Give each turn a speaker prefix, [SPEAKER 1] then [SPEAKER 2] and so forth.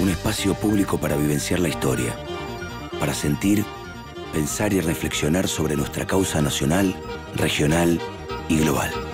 [SPEAKER 1] Un espacio público para vivenciar la historia, para sentir, pensar y reflexionar sobre nuestra causa nacional, regional y global.